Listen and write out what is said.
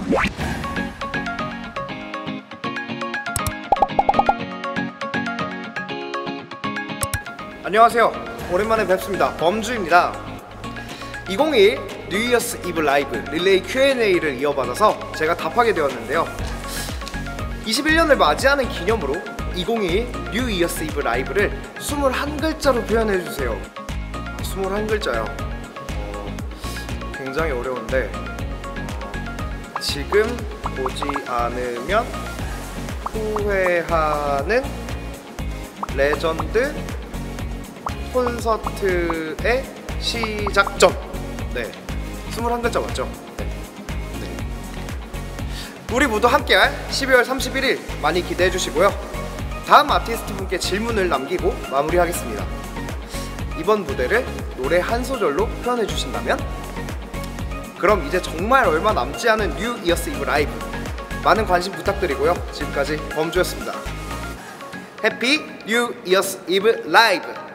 안녕하세요. 오랜만에 뵙습니다. 범주입니다. 2021 뉴이어스 이브 라이브 릴레이 Q&A를 이어받아서 제가 답하게 되었는데요. 21년을 맞이하는 기념으로 2021 뉴이어스 이브 라이브를 21글자로 표현해주세요. 21글자요. 굉장히 어려운데 지금 보지 않으면 후회하는 레전드 콘서트의 시작점. 네, 21글자 맞죠? 네. 우리 모두 함께할 12월 31일 많이 기대해 주시고요. 다음 아티스트 분께 질문을 남기고 마무리하겠습니다. 이번 무대를 노래 한 소절로 표현해 주신다면? 그럼 이제 정말 얼마 남지 않은 뉴 이어스 이브 라이브 많은 관심 부탁드리고요. 지금까지 범주였습니다. 해피 뉴 이어스 이브 라이브.